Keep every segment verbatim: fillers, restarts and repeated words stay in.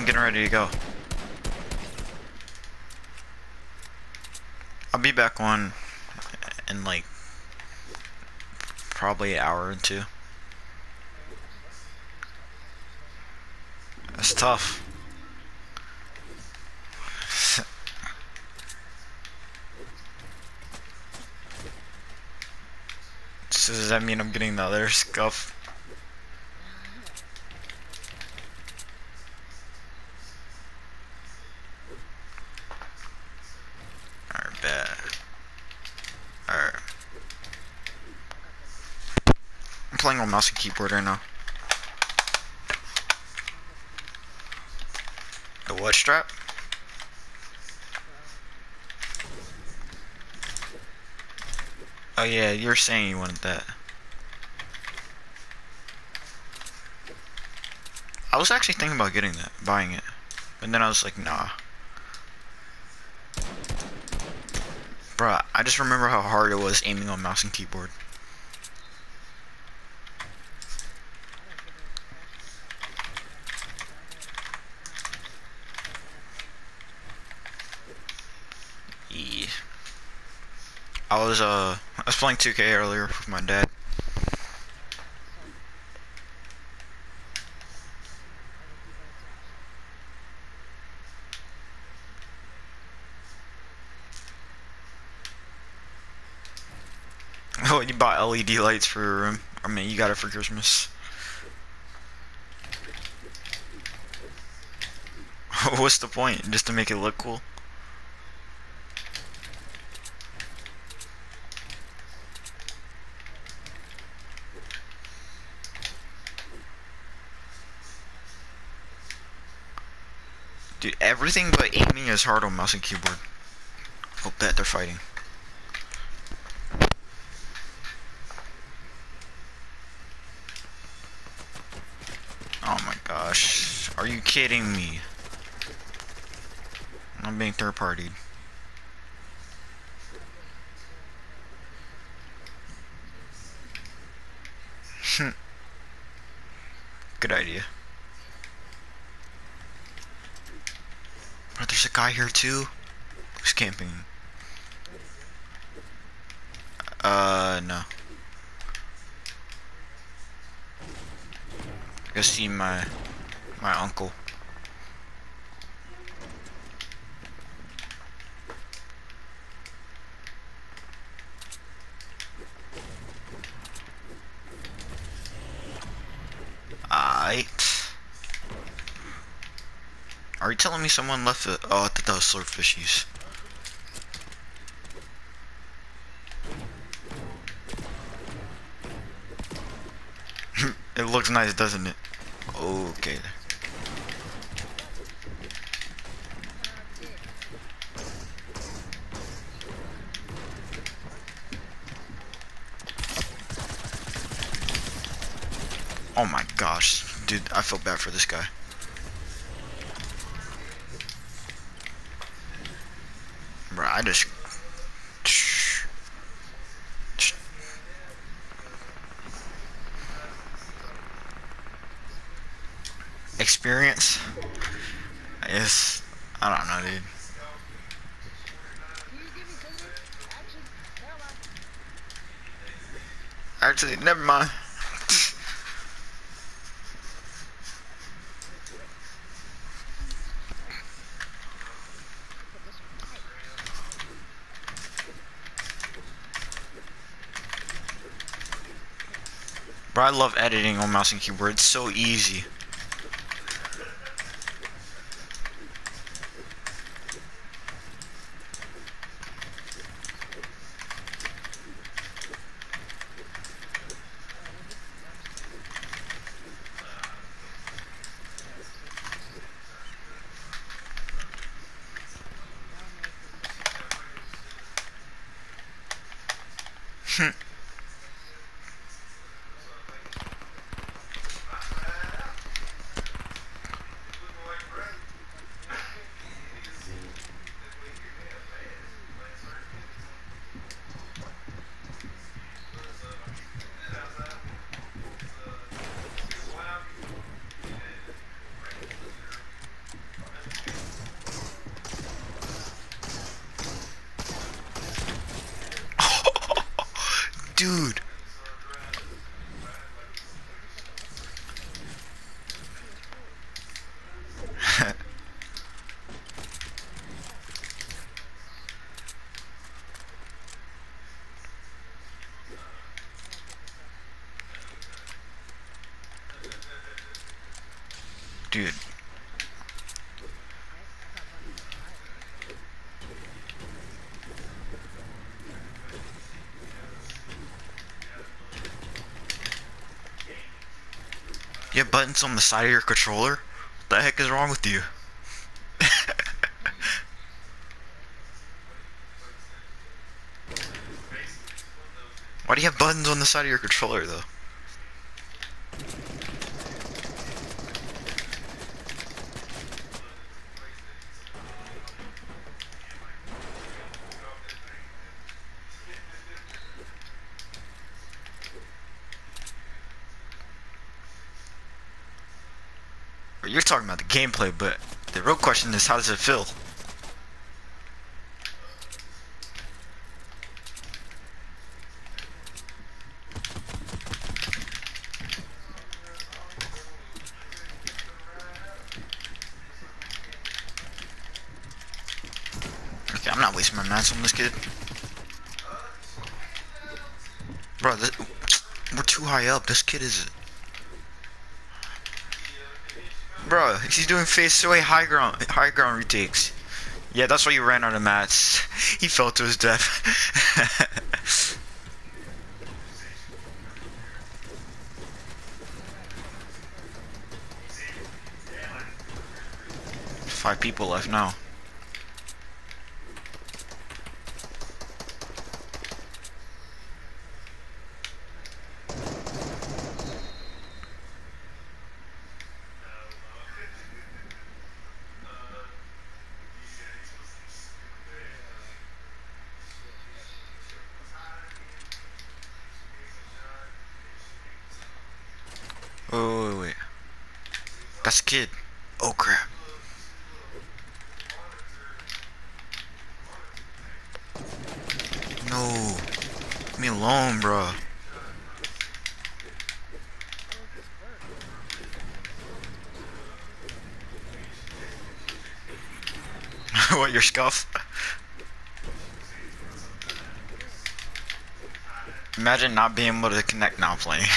getting ready to go. I'll be back on in like probably an hour or two. That's tough. So does that mean I'm getting the other scuff? Alright, bet. Alright. I'm playing on mouse and keyboard right now. The what strap? Oh yeah, you were saying you wanted that. I was actually thinking about getting that, buying it. But then I was like, nah. Bruh, I just remember how hard it was aiming on mouse and keyboard. Yeah. I was uh I was playing two K earlier with my dad. Oh, you bought L E D lights for your room. I mean, you got it for Christmas. What's the point? Just to make it look cool? Dude, everything but aiming is hard on mouse and keyboard. Hope that they're fighting. Oh my gosh. Are you kidding me? I'm being third partied. Good idea. But there's a guy here too who's camping. Uh, no. Go see my my uncle. Alright. Are you telling me someone left it? Oh, I thought that was swordfishies. It looks nice, doesn't it? Okay. Oh my gosh. Dude, I feel bad for this guy. Bro, I just... Experience is... I don't know, dude. Actually, never mind. Bro, I love editing on mouse and keyboard. It's so easy. dude. Dude. You have buttons on the side of your controller? What the heck is wrong with you? Why do you have buttons on the side of your controller though? You're talking about the gameplay, but the real question is, how does it feel? Okay, I'm not wasting my mats on this kid. Bro, this, we're too high up. This kid is... Bro, he's doing face away high ground, high ground retakes. Yeah, that's why you ran out of mats. He fell to his death. Five people left now. Wait, wait, wait, wait. That's a kid. Oh crap. No. Leave me alone, bro. What, your scuff? Imagine not being able to connect now playing.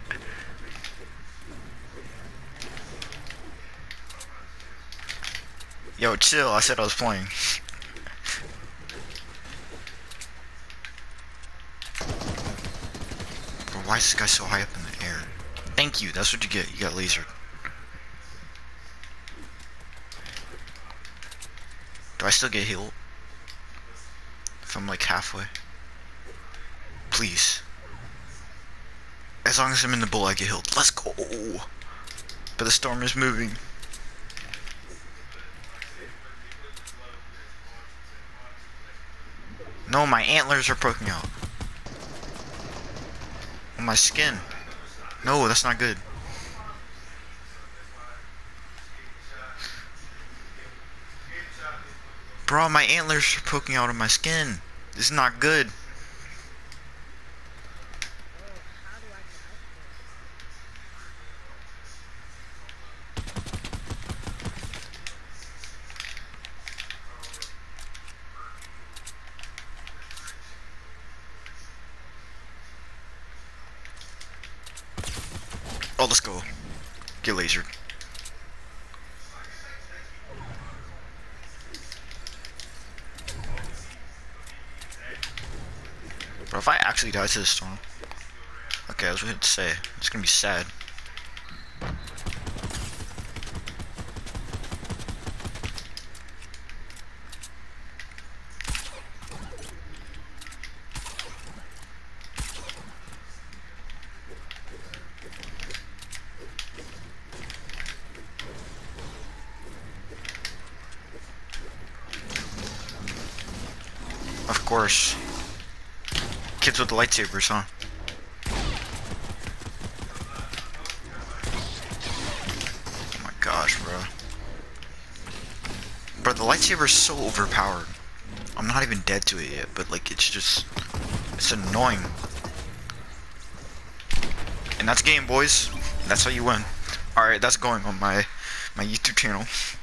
Yo, chill, I said I was playing. Bro, why is this guy so high up in the air? Thank you, that's what you get. You got lasered. Do I still get healed? If I'm like halfway? Please. As long as I'm in the bowl, I get healed. Let's go! But the storm is moving. No, my antlers are poking out. On my skin. No, that's not good. Bro, my antlers are poking out of my skin. This is not good. Oh, let's go. Get lasered. Bro, if I actually die to this storm... Okay, I was going to say, it's gonna be sad. Of course. Kids with the lightsabers, huh? Oh my gosh, bro. Bro, the lightsaber is so overpowered. I'm not even dead to it yet, but like, it's just... It's annoying. And that's game, boys. That's how you win. Alright, that's going on my my YouTube channel.